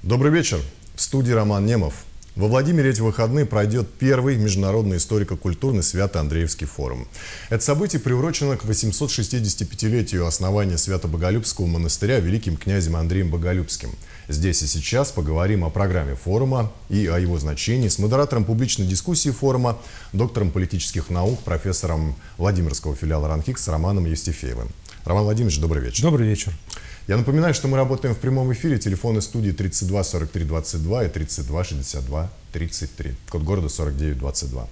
Добрый вечер. В студии Роман Немов. Во Владимире эти выходные пройдет первый международный историко-культурный Свято-Андреевский форум. Это событие приурочено к 865-летию основания Свято-Боголюбского монастыря великим князем Андреем Боголюбским. Здесь и сейчас поговорим о программе форума и о его значении с модератором публичной дискуссии форума, доктором политических наук, профессором Владимирского филиала РАНХИКС Романом Евстифеевым. Роман Владимирович, добрый вечер. Добрый вечер. Я напоминаю, что мы работаем в прямом эфире. Телефоны студии 32 43 22 и 32 62 33. Код города 4922.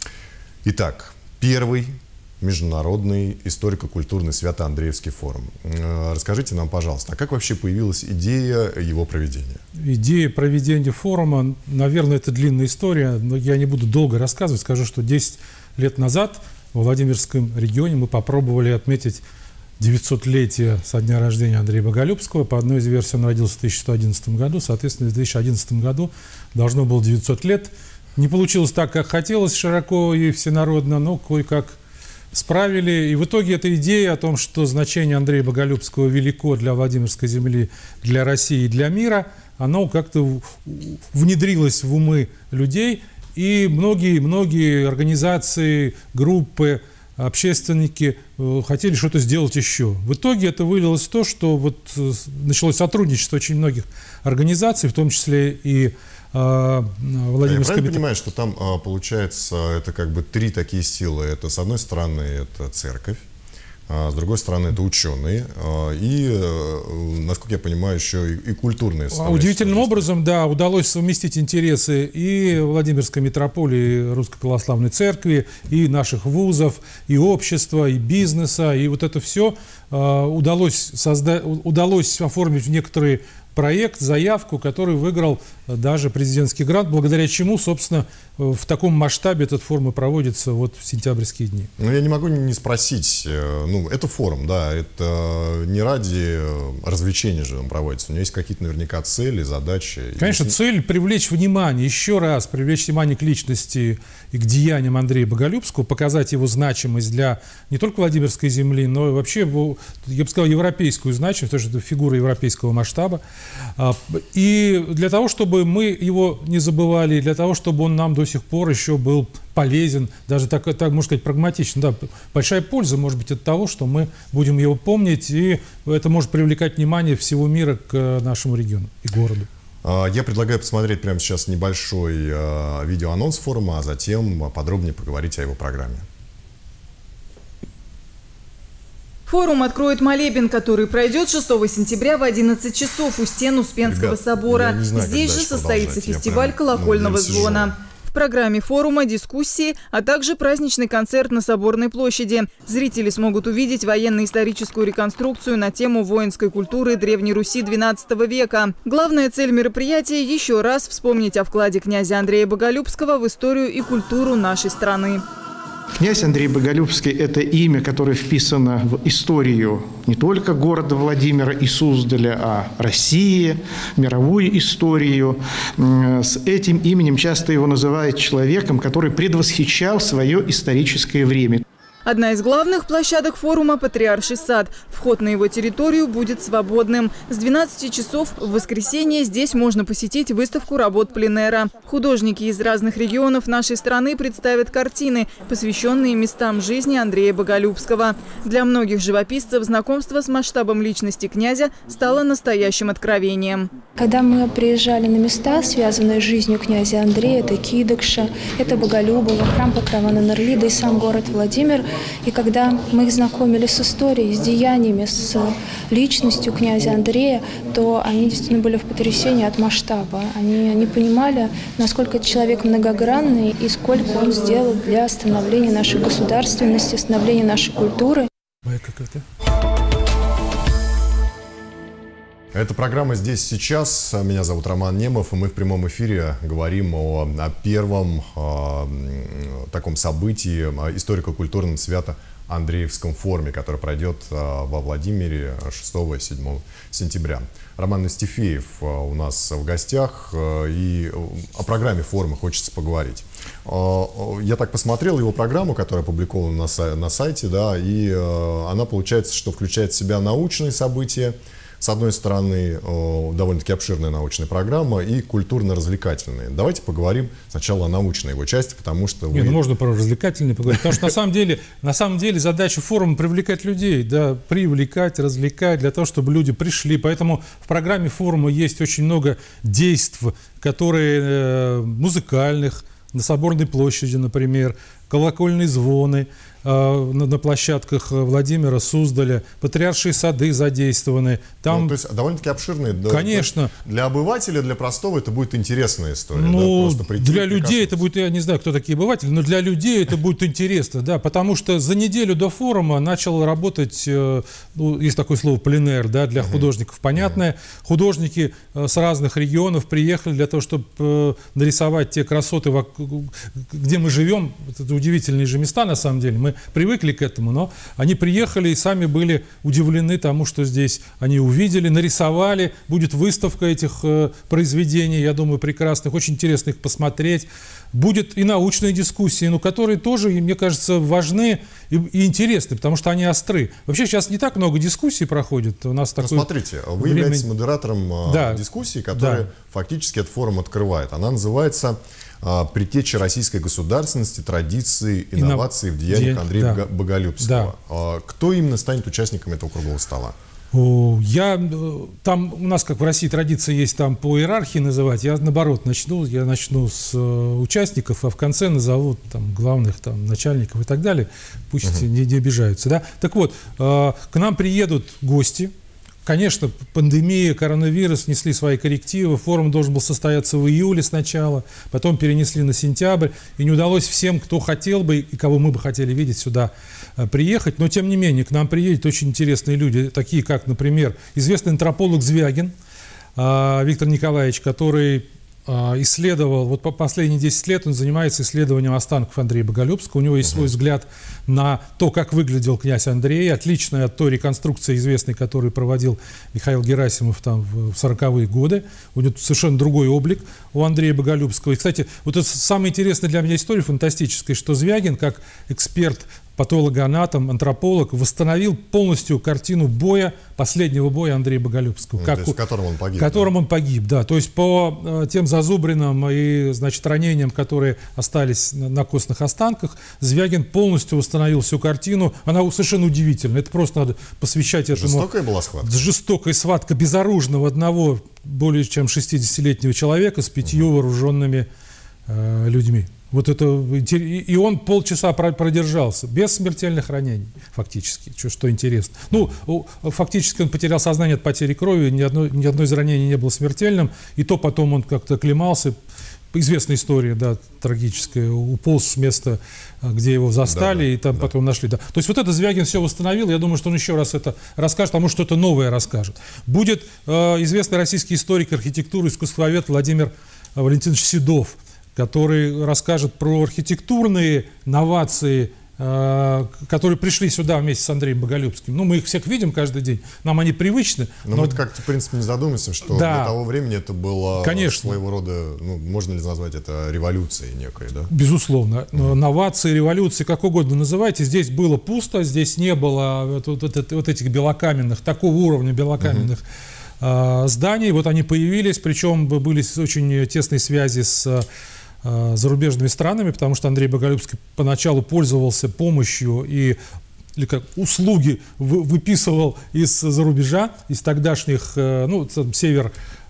Итак, первый международный историко-культурный Свято-Андреевский форум. Расскажите нам, пожалуйста, а как вообще появилась идея его проведения? Идея проведения форума, наверное, это длинная история, но я не буду долго рассказывать. Скажу, что 10 лет назад в Владимирском регионе мы попробовали отметить 900-летие со дня рождения Андрея Боголюбского. По одной из версий он родился в 1111 году, соответственно, в 2011 году должно было 900 лет. Не получилось так, как хотелось, широко и всенародно, но кое-как справили. И в итоге эта идея о том, что значение Андрея Боголюбского велико для Владимирской земли, для России и для мира, оно как-то внедрилось в умы людей. И многие организации, группы, общественники хотели что-то сделать еще. В итоге это вылилось в то, что вот началось сотрудничество очень многих организаций, в том числе и Владимирской... Я правильно понимаю, что там, получается, это как бы три такие силы. Это, с одной стороны, это церковь, с другой стороны, это ученые, и, насколько я понимаю, еще и культурные составляющие. Удивительным образом, да, удалось совместить интересы и Владимирской мирополии, Русской Православной Церкви, и наших вузов, и общества, и бизнеса, и вот это все удалось оформить в некоторые проект, заявку, который выиграл даже президентский грант, благодаря чему, собственно, в таком масштабе этот форум и проводится вот в сентябрьские дни. Ну, я не могу не спросить, ну, это форум, да, это не ради развлечения же он проводится, у него есть какие-то наверняка цели, задачи. Конечно, цель привлечь внимание, еще раз привлечь внимание к личности и к деяниям Андрея Боголюбского, показать его значимость для не только Владимирской земли, но и вообще, я бы сказал, европейскую значимость, потому что это фигура европейского масштаба. И для того, чтобы мы его не забывали, для того, чтобы он нам до сих пор еще был полезен, даже так можно сказать, прагматично. Да, большая польза может быть от того, что мы будем его помнить, и это может привлекать внимание всего мира к нашему региону и городу. Я предлагаю посмотреть прямо сейчас небольшой видеоанонс форума, а затем подробнее поговорить о его программе. Форум откроет молебен, который пройдет 6 сентября в 11 часов у стен Успенского собора. Здесь же состоится фестиваль колокольного звона. В программе форума дискуссии, а также праздничный концерт на Соборной площади. Зрители смогут увидеть военно-историческую реконструкцию на тему воинской культуры Древней Руси XII века. Главная цель мероприятия – еще раз вспомнить о вкладе князя Андрея Боголюбского в историю и культуру нашей страны. Князь Андрей Боголюбский – это имя, которое вписано в историю не только города Владимира и Суздаля, а России, мировую историю. С этим именем часто его называют человеком, который предвосхищал свое историческое время. Одна из главных площадок форума – Патриарший сад. Вход на его территорию будет свободным. С 12 часов в воскресенье здесь можно посетить выставку работ пленэра. Художники из разных регионов нашей страны представят картины, посвященные местам жизни Андрея Боголюбского. Для многих живописцев знакомство с масштабом личности князя стало настоящим откровением. Когда мы приезжали на места, связанные с жизнью князя Андрея, это Кидокша, это Боголюбово, храм Покрова Нанерлида и сам город Владимир, и когда мы их знакомили с историей, с деяниями, с личностью князя Андрея, то они действительно были в потрясении от масштаба. Они понимали, насколько этот человек многогранный и сколько он сделал для становления нашей государственности, становления нашей культуры. Это программа «Здесь сейчас». Меня зовут Роман Немов, и мы в прямом эфире говорим о первом таком событии, историко-культурном Свято-Андреевском форуме, который пройдет во Владимире 6-7 сентября. Роман Евстифеев у нас в гостях, и о программе форума хочется поговорить. Я так посмотрел его программу, которая опубликована на сайте, да, и она, получается, что включает в себя научные события, С одной стороны, довольно-таки обширная научная программа и культурно-развлекательная. Давайте поговорим сначала о научной его части, потому что вы... можно про развлекательные поговорить, потому что на самом деле задача форума привлекать людей, да, привлекать, развлекать, для того, чтобы люди пришли. Поэтому в программе форума есть очень много действий, которые музыкальных, на Соборной площади, например, колокольные звоны на площадках Владимира, Суздаля, Патриаршие сады задействованы. Там... то есть довольно-таки обширные. Конечно. Для обывателя, для простого это будет интересная история. Ну, да? Для людей это будет, я не знаю, кто такие обыватели, но для людей это будет интересно, да, потому что за неделю до форума начал работать, ну, есть такое слово пленэр, да, для художников понятное. Художники с разных регионов приехали для того, чтобы нарисовать те красоты, где мы живем. Это удивительные же места, на самом деле. Мы привыкли к этому, но они приехали и сами были удивлены тому, что здесь они увидели, нарисовали. Будет выставка этих произведений, я думаю, прекрасных, очень интересно их посмотреть. Будет и научные дискуссии, но которые тоже, мне кажется, важны и интересны, потому что они остры. Вообще сейчас не так много дискуссий проходит. У нас такое... Смотрите, вы являетесь модератором дискуссии, которая фактически этот форум открывает. Она называется «Предтеча российской государственности, традиции, инновации в деяниях Андрея Боголюбского». Да. Кто именно станет участником этого круглого стола? Там у нас, как в России, традиция есть там по иерархии называть. Я наоборот начну с участников, а в конце назову там главных там начальников и так далее. Пусть не обижаются. Да? Так вот, к нам приедут гости. Конечно, пандемия, коронавирус внесли свои коррективы. Форум должен был состояться в июле сначала, потом перенесли на сентябрь. И не удалось всем, кто хотел бы и кого мы бы хотели видеть, сюда приехать. Но, тем не менее, к нам приедут очень интересные люди, такие как, например, известный антрополог Звягин Виктор Николаевич, который исследовал, вот по последние 10 лет он занимается исследованием останков Андрея Боголюбского. У него есть свой взгляд на то, как выглядел князь Андрей, отличная от той реконструкции известной, которую проводил Михаил Герасимов там в 40-е годы. У него совершенно другой облик у Андрея Боголюбского. И, кстати, вот это самая интересная для меня история фантастическая, что Звягин, как эксперт, патологоанатом, антрополог, восстановил полностью картину боя, последнего боя Андрея Боголюбского. В котором он погиб. В котором он погиб, да. То есть по тем зазубринам и, значит, ранениям, которые остались на костных останках, Звягин полностью восстановил всю картину. Она совершенно удивительна. Это просто надо посвящать этому. Жестокая была схватка? Жестокая схватка безоружного одного более чем 60-летнего человека с 5 вооруженными людьми. Вот это, и он полчаса продержался, без смертельных ранений, фактически, что интересно. Ну, фактически он потерял сознание от потери крови, ни одно из ранений не было смертельным, и то потом он как-то оклемался. Известная история, да, трагическая, уполз с места, где его застали, и там потом нашли. Да. То есть вот это Звягин все восстановил, я думаю, что он еще раз это расскажет, а может что-то новое расскажет. Будет известный российский историк архитектуры, искусствовед Владимир Валентинович Седов, который расскажет про архитектурные новации, которые пришли сюда вместе с Андреем Боголюбским. Ну, мы их всех видим каждый день, нам они привычны. Но мы как-то, в принципе, не задумываемся, что для того времени это было своего рода, ну, можно ли назвать это революцией некой, да? Безусловно. Новации, революции, как угодно называйте. Здесь было пусто, здесь не было вот этих белокаменных, такого уровня белокаменных зданий. Вот они появились, причем были очень тесные связи с зарубежными странами, потому что Андрей Боголюбский поначалу пользовался помощью или как услуги выписывал из-за рубежа, из тогдашних, ну, север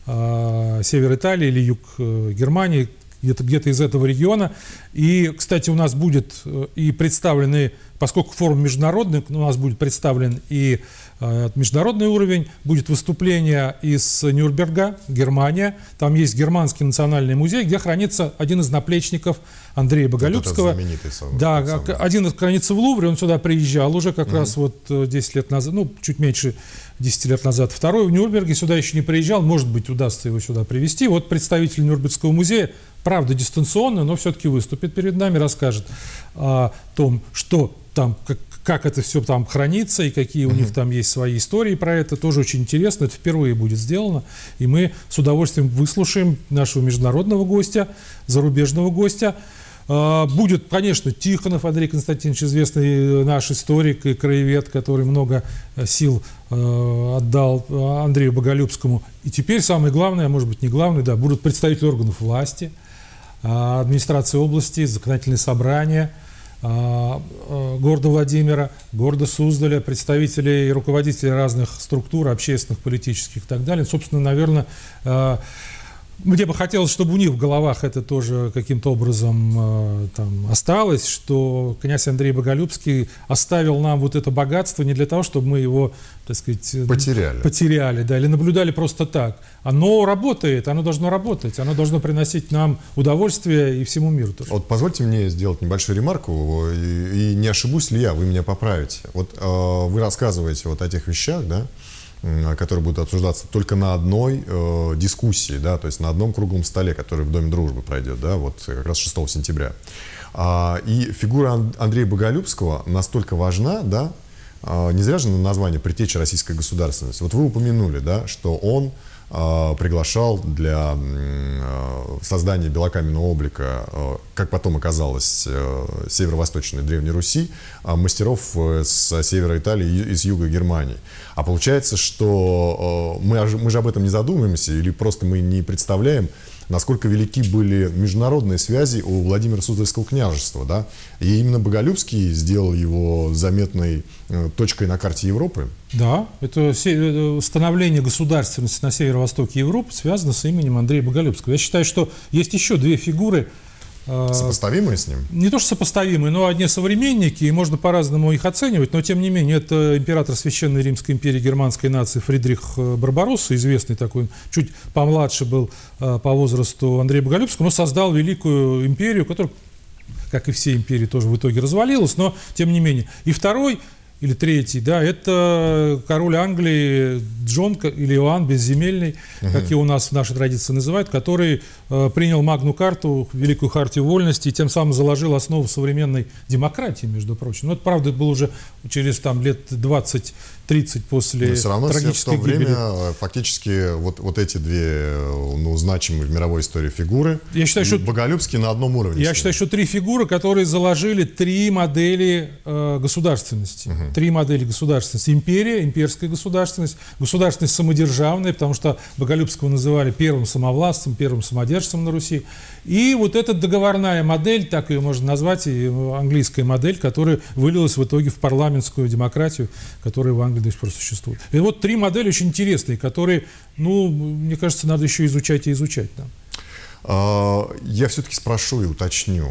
Италии или юг Германии, где-то из этого региона. И, кстати, у нас будет и представлены, поскольку форум международный, у нас будет представлен и международный уровень, будет выступление из Нюрнберга, Германия. Там есть Германский национальный музей, где хранится один из наплечников Андрея Боголюбского. Вот знаменитый самый. Да, один хранится в Лувре, он сюда приезжал уже как раз вот 10 лет назад, ну, чуть меньше 10 лет назад. Второй в Нюрнберге сюда еще не приезжал, может быть, удастся его сюда привезти. Вот представитель Нюрнбергского музея, правда, дистанционно, но все-таки выступит перед нами, расскажет о том, что там, как это все там хранится и какие у них там есть свои истории про это. Тоже очень интересно, это впервые будет сделано. И мы с удовольствием выслушаем нашего международного гостя, зарубежного гостя. Будет, конечно, Тихонов Андрей Константинович, известный наш историк и краевед, который много сил отдал Андрею Боголюбскому. И теперь самое главное, а может быть не главное, да, будут представители органов власти, администрации области, законодательные собрания города Владимира, города Суздаля, представители и руководители разных структур, общественных, политических и так далее. Собственно, наверное, мне бы хотелось, чтобы у них в головах это тоже каким-то образом там осталось, что князь Андрей Боголюбский оставил нам вот это богатство не для того, чтобы мы его, так сказать, потеряли, да, или наблюдали просто так. Оно работает, оно должно работать, оно должно приносить нам удовольствие и всему миру тоже. Вот позвольте мне сделать небольшую ремарку, и не ошибусь ли я, вы меня поправите. Вот вы рассказываете вот о тех вещах, да, которые будут обсуждаться только на одной дискуссии, да, то есть на одном круглом столе, который в Доме дружбы пройдет, да, вот как раз 6 сентября. И фигура Андрея Боголюбского настолько важна, да, не зря же название «Предтеча российской государственности». Вот вы упомянули, да, что он приглашал для создания белокаменного облика, как потом оказалось, северо-восточной Древней Руси, мастеров с севера Италии и с юга Германии. А получается, что мы же об этом не задумываемся, или просто мы не представляем, насколько велики были международные связи у Владимира Суздальского княжества, да? И именно Боголюбский сделал его заметной точкой на карте Европы. Да, это становление государственности на северо-востоке Европы связано с именем Андрея Боголюбского. Я считаю, что есть еще две фигуры. Сопоставимые с ним? Не то, что сопоставимые, но одни современники, и можно по-разному их оценивать, но тем не менее, это император Священной Римской империи германской нации Фридрих Барбаросса, известный такой, чуть помладше был по возрасту Андрея Боголюбского, но создал великую империю, которая, как и все империи, тоже в итоге развалилась, но тем не менее. И второй или третий, да, это король Англии Джон или Иоанн Безземельный, как его у нас в нашей традиции называют, который принял Магну Карту, Великую Хартию Вольности, и тем самым заложил основу современной демократии, между прочим. Но это, правда, было уже через там, лет 20-30 после трагической гибели. В то время фактически вот эти две значимые в мировой истории фигуры, я считаю, что Боголюбский на одном уровне. Я считаю, что три фигуры, которые заложили три модели государственности. Три модели государственности. Империя, имперская государственность, государственность самодержавная, потому что Боголюбского называли первым самовластцем, первым самодержцем на Руси. И вот эта договорная модель, так ее можно назвать, и английская модель, которая вылилась в итоге в парламентскую демократию, которая в Англии до сих пор существует. И вот три модели очень интересные, которые, мне кажется, надо еще изучать и изучать. Да. Я все-таки спрошу и уточню.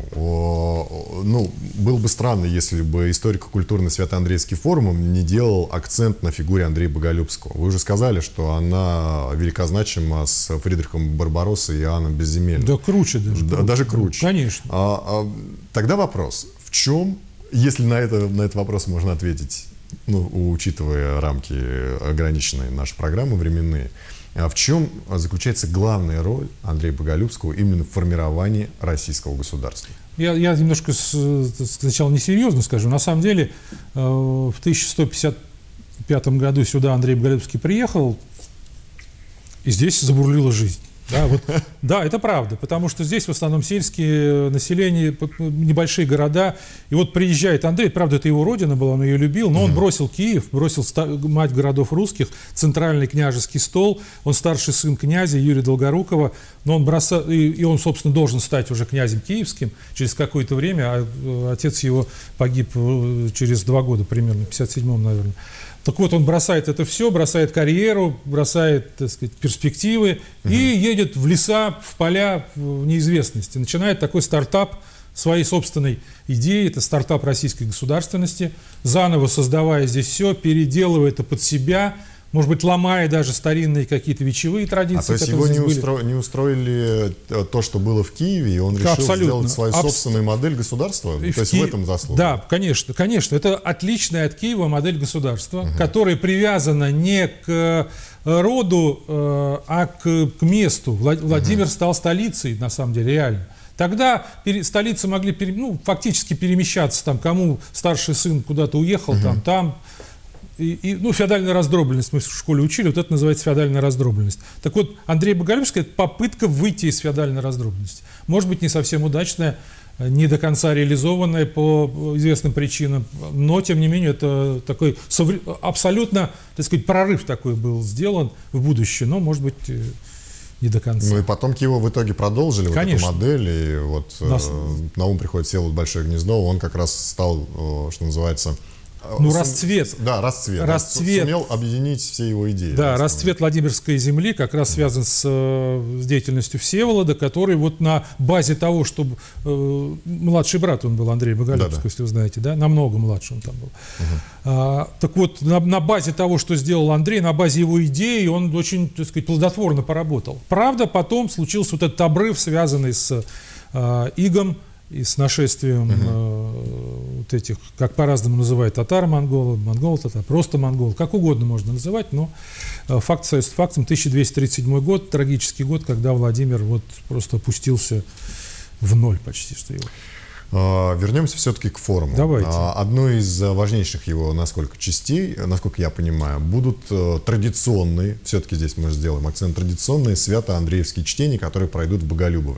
Было бы странно, если бы историко-культурный Свято-Андреевский форум не делал акцент на фигуре Андрея Боголюбского. Вы уже сказали, что она великозначима с Фридрихом Барбароссой и Иоанном Безземельным. Да, круче даже. Даже круче. Конечно. Тогда вопрос. В чем, если на этот вопрос можно ответить, учитывая рамки ограниченной нашей программы временные, в чем заключается главная роль Андрея Боголюбского именно в формировании российского государства? Я немножко сначала несерьезно скажу. На самом деле, в 1155 году сюда Андрей Боголюбский приехал, и здесь забурлила жизнь. Да, это правда, потому что здесь в основном сельские население, небольшие города. И вот приезжает Андрей, правда, это его родина была, он ее любил, но он бросил Киев, бросил мать городов русских, центральный княжеский стол, он старший сын князя Юрия Долгорукова, но он бросал, и он, собственно, должен стать уже князем киевским через какое-то время, а отец его погиб через 2 года примерно, в 57-м, наверное. Так вот, он бросает это все, бросает карьеру, бросает, так сказать, перспективы и едет в леса, в поля, в неизвестности. Начинает такой стартап своей собственной идеи, это стартап российской государственности, заново создавая здесь все, переделывая это под себя, может быть, ломая даже старинные какие-то вечевые традиции. То есть его не устроили то, что было в Киеве, и он решил сделать свою собственную модель государства? То есть в этом заслуга? Да, конечно. Это отличная от Киева модель государства, которая привязана не к роду, а к месту. Владимир стал столицей, на самом деле, реально. Тогда столицы могли фактически перемещаться, кому старший сын куда-то уехал, там. ну, феодальная раздробленность, мы в школе учили, вот это называется феодальная раздробленность. Так вот, Андрей Боголюбский – это попытка выйти из феодальной раздробленности. Может быть, не совсем удачная, не до конца реализованная по известным причинам, но, тем не менее, это такой абсолютно, так сказать, прорыв такой был сделан в будущее, но, может быть, не до конца. Ну и потомки его в итоге продолжили вот эту модель, и вот на ум приходит Всеволод Большое Гнездо, он как раз стал, что называется... Ну, расцвет. Да, расцвет. Сумел объединить все его идеи. Да, расцвет Владимирской земли как раз связан с деятельностью Всеволода, который вот на базе того, чтобы... младший брат он был, Андрей Боголюбский, если вы знаете, да? Намного младше он там был. Так вот, на базе того, что сделал Андрей, на базе его идеи, он очень, так сказать, плодотворно поработал. Правда, потом случился вот этот обрыв, связанный с игом, и с нашествием вот этих, как по-разному называют, татар-монголы, монголы-татар, просто монголы, как угодно можно называть, но факт остается фактом. 1237 год, трагический год, когда Владимир вот просто опустился в ноль почти что его. Вернемся все-таки к форуму. Давайте. Одной из важнейших его, насколько частей, насколько я понимаю, будут традиционные, все-таки здесь мы сделаем акцент, традиционные свято-андреевские чтения, которые пройдут в Боголюбово.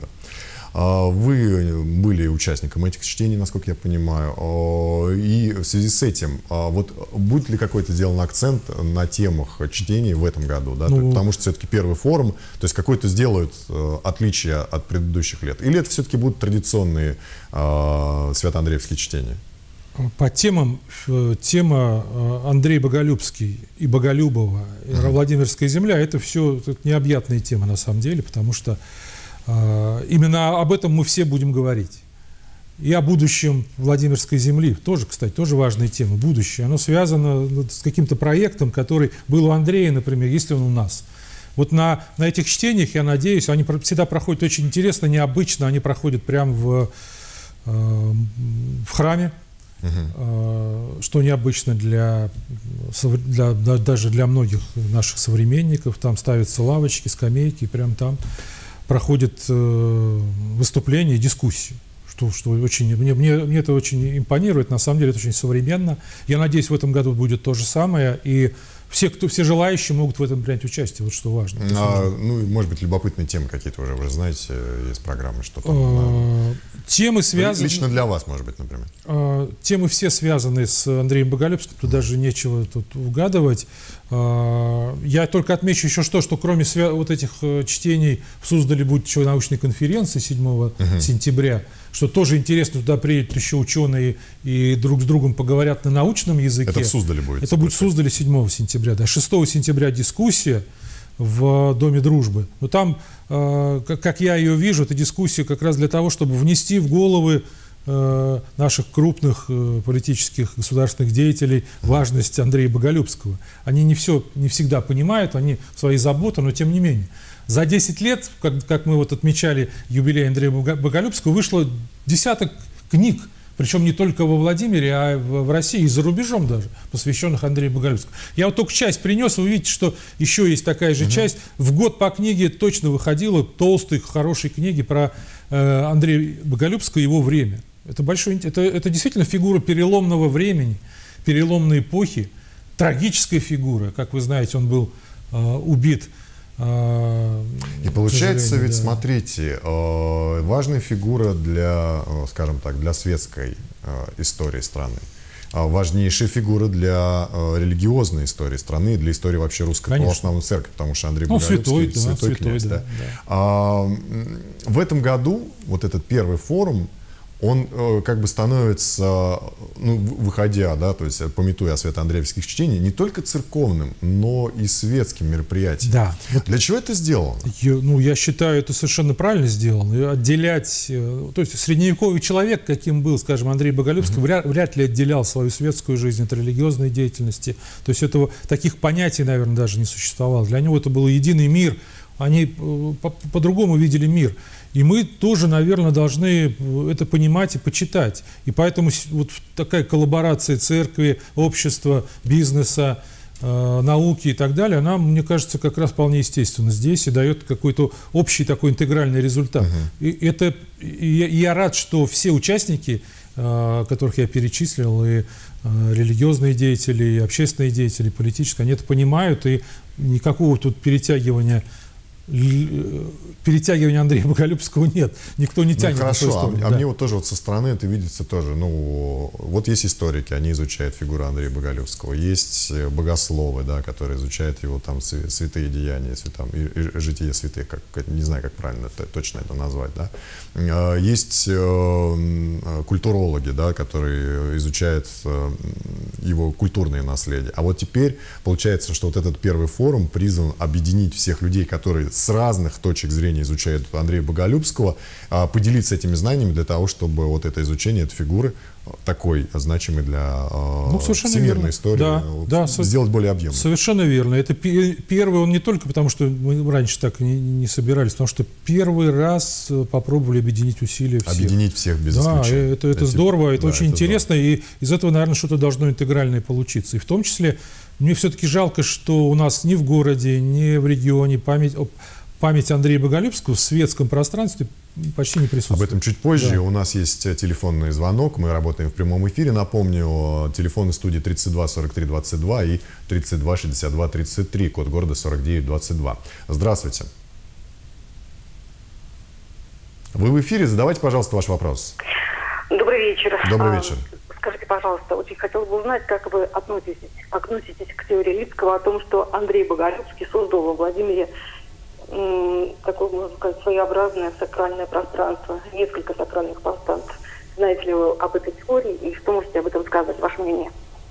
Вы были участником этих чтений, насколько я понимаю, и в связи с этим, вот будет ли какой-то сделан акцент на темах чтений в этом году, да? Потому что все-таки первый форум, то есть какой-то сделают отличие от предыдущих лет, или это все-таки будут традиционные свято-андреевские чтения? По темам, тема Андрей Боголюбский и Боголюбова, и Владимирская земля, это все необъятные темы на самом деле, потому что именно об этом мы все будем говорить. И о будущем Владимирской земли. Тоже, кстати, тоже важная тема. Будущее. Оно связано с каким-то проектом, который был у Андрея, например, есть он у нас. Вот на этих чтениях, я надеюсь, они всегда проходят очень интересно, необычно. Они проходят прямо в храме, что необычно даже для многих наших современников. Там ставятся лавочки, скамейки, и прямо там проходит выступление, дискуссии, что очень, мне это очень импонирует, на самом деле это очень современно. Я надеюсь, в этом году будет то же самое, и все желающие могут в этом принять участие, вот что важно. Ну, может быть, любопытные темы какие-то уже, вы знаете, из программы, что там? Темы связаны... Лично для вас, может быть, например. Темы все связаны с Андреем Боголюбским, тут даже нечего тут угадывать. Я только отмечу еще что кроме вот этих чтений в Суздале будет еще научная конференция 7 сентября, что тоже интересно, туда приедут еще ученые и друг с другом поговорят на научном языке. Это в Суздале будет? Это будет в Суздале 7 сентября, да. 6 сентября дискуссия в Доме дружбы. Но там, как я ее вижу, это дискуссия как раз для того, чтобы внести в головы наших крупных политических государственных деятелей важность Андрея Боголюбского. Они не всегда понимают, они свои заботы, но тем не менее. За 10 лет, как мы вот отмечали юбилей Андрея Боголюбского, вышло десяток книг, причем не только во Владимире, а в России и за рубежом даже, посвященных Андрею Боголюбскому. Я вот только часть принес, вы видите, что еще есть такая же часть. В год по книге точно выходила толстой, хорошей книги про Андрея Боголюбского и его время. Это действительно фигура переломного времени, переломной эпохи, трагическая фигура. Как вы знаете, он был убит. И получается, ведь, смотрите, важная фигура для, скажем так, для светской истории страны, важнейшая фигура для религиозной истории страны, для истории вообще русской православной церкви, потому что Андрей Боголюбский святой князь. Да. В этом году вот этот первый форум, он как бы становится, выходя, да, то есть памятуя о свято-андреевских чтениях, не только церковным, но и светским мероприятием. Да. Для чего это сделано? Я считаю, это совершенно правильно сделано. Отделять, то есть средневековый человек, каким был, скажем, Андрей Боголюбский, вряд ли отделял свою светскую жизнь от религиозной деятельности. То есть таких понятий, наверное, даже не существовало. Для него это был единый мир. Они по-другому видели мир. И мы тоже, наверное, должны это понимать и почитать. И поэтому вот такая коллаборация церкви, общества, бизнеса, науки и так далее, она, мне кажется, как раз вполне естественна здесь и дает какой-то общий такой интегральный результат. И я рад, что все участники которых я перечислил, и религиозные деятели, и общественные деятели, политические, они это понимают, и никакого тут перетягивания Андрея Боголюбского нет. Никто не тянет на свою сторону. А мне вот тоже вот со стороны это видится тоже. Ну, вот есть историки, они изучают фигуру Андрея Боголюбского. Есть богословы, да, которые изучают его там святые деяния, и житие святых, не знаю, как правильно точно это назвать. Да. Есть культурологи, да, которые изучают его культурное наследие. А вот теперь получается, что вот этот первый форум призван объединить всех людей, которые с разных точек зрения изучают Андрея Боголюбского, поделиться этими знаниями для того, чтобы вот это изучение этой фигуры, такой значимой для всемирной истории, сделать более объемным. Совершенно верно. Это первый, он не только потому, что мы раньше так не собирались, потому что первый раз попробовали объединить усилия всех. Объединить всех без исключения. Да, это здорово, это очень интересно, и из этого, наверное, что-то должно интегральное получиться. И в том числе мне все-таки жалко, что у нас ни в городе, ни в регионе память Андрея Боголюбского в светском пространстве почти не присутствует. Об этом чуть позже. Да. У нас есть телефонный звонок. Мы работаем в прямом эфире. Напомню, телефоны студии 32 43 22 и 32 62 33, код города 49 22. Здравствуйте. Вы в эфире. Задавайте, пожалуйста, ваш вопрос. Добрый вечер. Добрый вечер. Скажите, пожалуйста, очень хотелось бы узнать, как вы относитесь к теории Липского о том, что Андрей Боголюбский создал во Владимире такое, можно сказать, своеобразное сакральное пространство, несколько сакральных пространств. Знаете ли вы об этой теории и что можете об этом сказать, ваше мнение?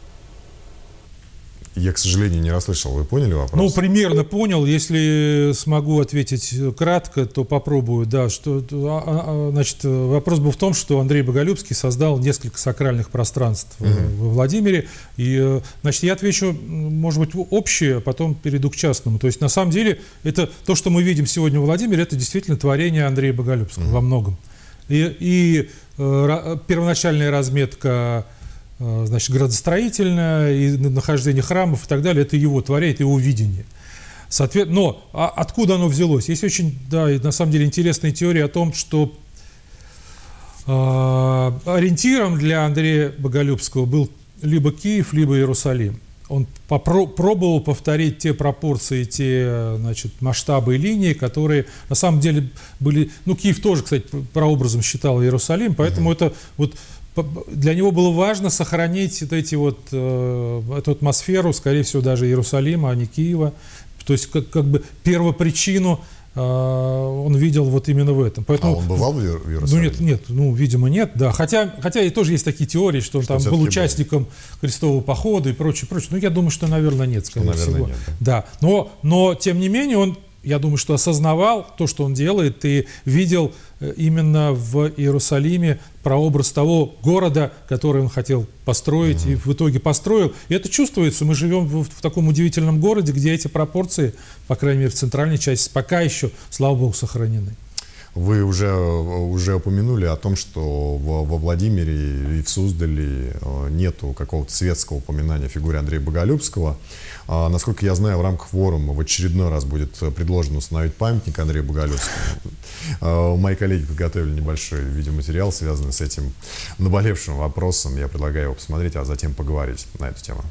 Я, к сожалению, не расслышал. Вы поняли вопрос? Ну, примерно понял. Если смогу ответить кратко, то попробую. Да, значит, вопрос был в том, что Андрей Боголюбский создал несколько сакральных пространств во Владимире. И, значит, я отвечу, может быть, общее, а потом перейду к частному. То есть, на самом деле, это то, что мы видим сегодня в Владимире, это действительно творение Андрея Боголюбского во многом. И первоначальная разметка, значит, градостроительное и нахождение храмов и так далее, это его творение, это его видение. Но откуда оно взялось? Есть очень, да, на самом деле интересная теория о том, что ориентиром для Андрея Боголюбского был либо Киев, либо Иерусалим. Он пробовал повторить те пропорции, те, значит, масштабы и линии, которые на самом деле были... Ну, Киев тоже, кстати, прообразом считал Иерусалим, поэтому это вот... Для него было важно сохранить эту атмосферу, скорее всего, даже Иерусалима, а не Киева. То есть, как бы первопричину он видел вот именно в этом. Поэтому, он бывал в Иерусалиме? Нет, видимо, нет. Да. Хотя и тоже есть такие теории, что он там был участником крестового похода и прочее. Но я думаю, что, наверное, нет, скорее всего. Нет, да. Но, тем не менее, он, я думаю, что осознавал то, что он делает, и видел именно в Иерусалиме прообраз того города, который он хотел построить, и в итоге построил. И это чувствуется. Мы живем в таком удивительном городе, где эти пропорции, по крайней мере, в центральной части, пока еще, слава богу, сохранены. Вы уже упомянули о том, что во Владимире и в Суздале нету какого-то светского упоминания о фигуре Андрея Боголюбского. Насколько я знаю, в рамках форума в очередной раз будет предложено установить памятник Андрею Боголюбскому. Мои коллеги подготовили небольшой видеоматериал, связанный с этим наболевшим вопросом. Я предлагаю его посмотреть, а затем поговорить на эту тему.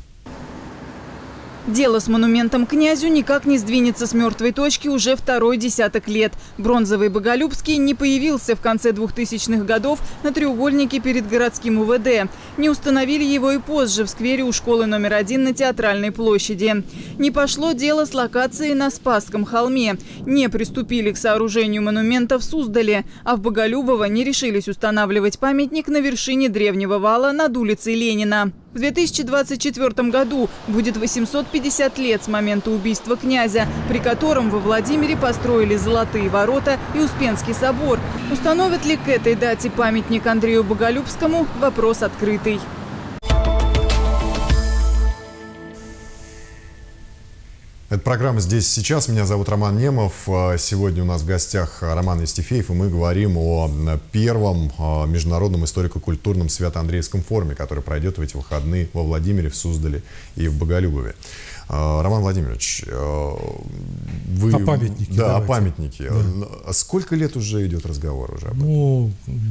Дело с монументом князю никак не сдвинется с мертвой точки уже второй десяток лет. Бронзовый Боголюбский не появился в конце 2000-х годов на треугольнике перед городским УВД. Не установили его и позже в сквере у школы номер 1 на Театральной площади. Не пошло дело с локацией на Спасском холме. Не приступили к сооружению монумента в Суздале, а в Боголюбово не решились устанавливать памятник на вершине древнего вала над улицей Ленина. В 2024 году будет 850 лет с момента убийства князя, при котором во Владимире построили Золотые ворота и Успенский собор. Установят ли к этой дате памятник Андрею Боголюбскому – вопрос открытый. Это программа «Здесь сейчас». Меня зовут Роман Немов. Сегодня у нас в гостях Роман Евстифеев, и мы говорим о первом международном историко-культурном Свято-Андреевском форуме, который пройдет в эти выходные во Владимире, в Суздале и в Боголюбове. Роман Владимирович, вы... О памятнике. Да, давайте. о памятнике. Да. Сколько лет уже идет разговор уже об этом? Ну,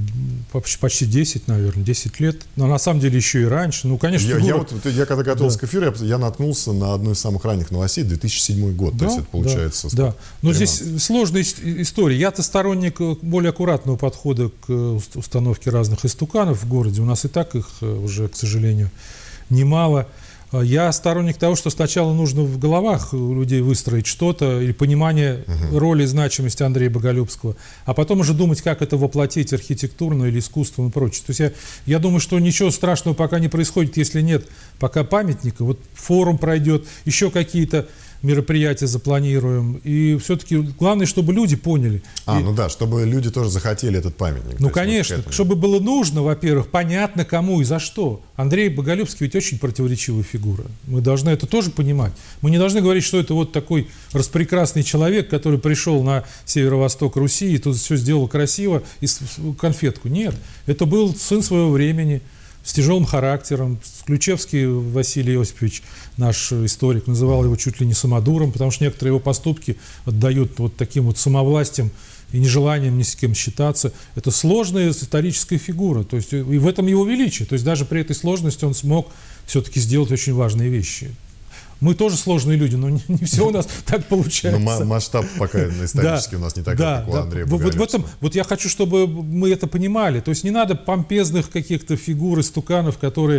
почти 10, наверное, 10 лет. Но на самом деле еще и раньше. Ну, конечно, я когда готовился к эфиру, я наткнулся на одну из самых ранних новостей, 2007 год. То есть это получается... Да. Но здесь сложная история. Я-то сторонник более аккуратного подхода к установке разных истуканов в городе. У нас и так их уже, к сожалению, немало. Я сторонник того, что сначала нужно в головах у людей выстроить что-то или понимание роли и значимости Андрея Боголюбского, а потом уже думать, как это воплотить архитектурно или искусством и прочее. То есть я думаю, что ничего страшного пока не происходит, если нет пока памятника. Вот форум пройдет, еще какие-то мероприятия запланируем. И все-таки главное, чтобы люди поняли. Ну да, чтобы люди тоже захотели этот памятник. Ну, конечно, вот чтобы было нужно, во-первых, понятно кому и за что. Андрей Боголюбский ведь очень противоречивая фигура. Мы должны это тоже понимать. Мы не должны говорить, что это вот такой распрекрасный человек, который пришел на северо-восток Руси и тут все сделал красиво и конфетку. Нет, это был сын своего времени, с тяжелым характером. Ключевский Василий Иосифович, наш историк, называл его чуть ли не самодуром, потому что некоторые его поступки отдают вот таким вот самовластием и нежеланием ни с кем считаться. Это сложная историческая фигура, то есть и в этом его величие. То есть даже при этой сложности он смог все-таки сделать очень важные вещи. Мы тоже сложные люди, но не все у нас так получается. Но масштаб пока исторически у нас не такой, как у Андрея Боголюбского. Вот я хочу, чтобы мы это понимали. То есть не надо помпезных каких-то фигур, истуканов,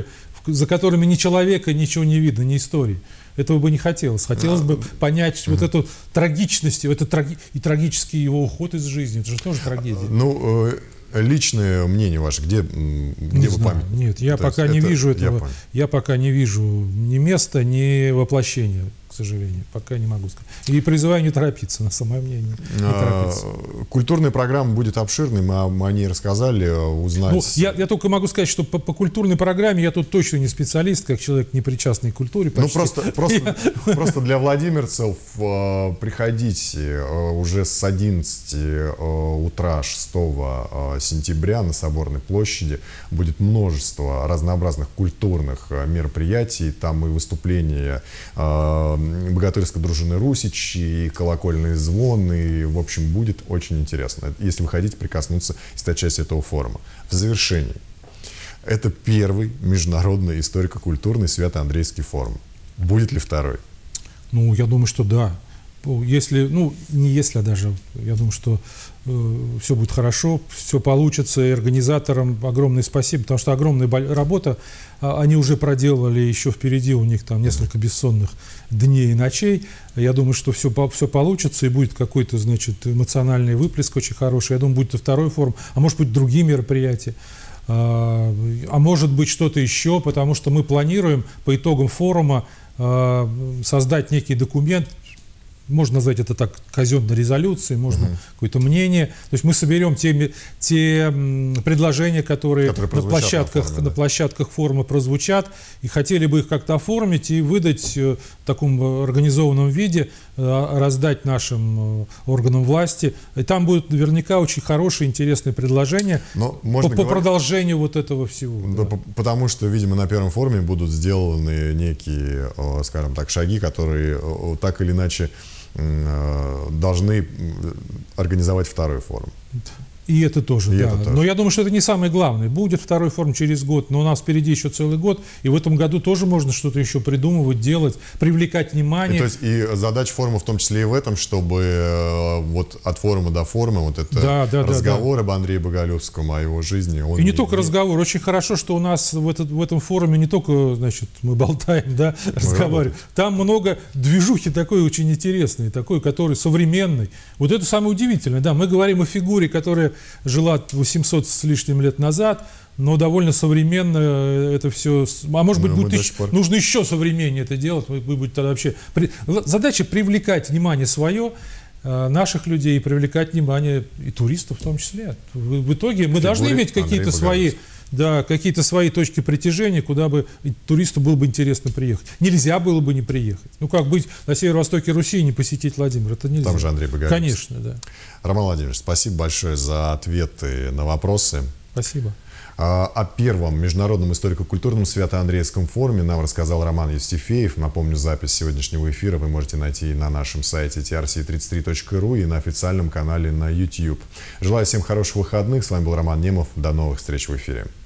за которыми ни человека ничего не видно, ни истории. Этого бы не хотелось. Хотелось бы понять вот эту трагичность, и трагический его уход из жизни. Это же тоже трагедия. Ну, личное мнение ваше, где вы памятник? Нет, я пока не вижу этого. Я пока не вижу ни места, ни воплощения, к сожалению. Пока не могу сказать. И призываю не торопиться, на самое мнение. Не торопиться. Культурная программа будет обширной, мы о ней рассказали, узнать. Ну, я только могу сказать, что по культурной программе я тут точно не специалист, как человек, не причастный к культуре. Почти. Ну, просто для владимирцев приходите уже с 11 утра 6 сентября на Соборной площади. Будет множество разнообразных культурных мероприятий. Там и выступления богатырской дружины «Русич», и колокольные звоны. И, в общем, будет очень интересно, если вы хотите прикоснуться и стать частью этого форума. В завершении. Это первый международный историко-культурный Свято-Андреевский форум. Будет ли второй? Ну, я думаю, что да. Если, не если, а даже, я думаю, что все будет хорошо, все получится, и организаторам огромное спасибо, потому что огромная работа они уже проделали, еще впереди у них там несколько бессонных дней и ночей. Я думаю, что все получится, и будет какой-то, значит, эмоциональный выплеск очень хороший. Я думаю, будет и второй форум, а может быть, другие мероприятия. А может быть, что-то еще, потому что мы планируем по итогам форума создать некий документ. Можно назвать это так, казенной резолюцией, можно какое-то мнение. То есть мы соберем те предложения, которые на площадках форума прозвучат, и хотели бы их как-то оформить и выдать в таком организованном виде, раздать нашим органам власти. И там будут наверняка очень хорошие, интересные предложения по продолжению вот этого всего. Да. Потому что, видимо, на первом форуме будут сделаны некие, скажем так, шаги, которые так или иначе должны организовать второй форум. И это тоже, да. Но я думаю, что это не самое главное. Будет второй форум через год, но у нас впереди еще целый год, и в этом году тоже можно что-то еще придумывать, делать, привлекать внимание. То есть и задача форума в том числе и в этом, чтобы вот от форума до форума вот это разговор об Андрее Боголюбском, о его жизни. И не только разговор. Очень хорошо, что у нас в этом форуме не только, значит, мы болтаем, да, разговариваем. Там много движухи такой очень интересной, такой, который современный. Вот это самое удивительное. Да, мы говорим о фигуре, которая жила 800 с лишним лет назад, но довольно современно это все. А может быть, нужно еще современнее это делать. Вы будете тогда вообще. Задача привлекать внимание свое, наших людей, и привлекать внимание и туристов в том числе. В итоге мы должны иметь какие-то свои да, какие-то свои точки притяжения, куда бы туристу было бы интересно приехать. Нельзя было бы не приехать. Ну, как быть на северо-востоке Руси и не посетить Владимир? Это нельзя. Там же Андрей Боголюбский. Конечно, да. Роман Владимирович, спасибо большое за ответы на вопросы. Спасибо. О первом международном историко-культурном Свято-Андреевском форуме нам рассказал Роман Евстифеев. Напомню, запись сегодняшнего эфира вы можете найти на нашем сайте trc33.ru и на официальном канале на YouTube. Желаю всем хороших выходных. С вами был Роман Немов. До новых встреч в эфире.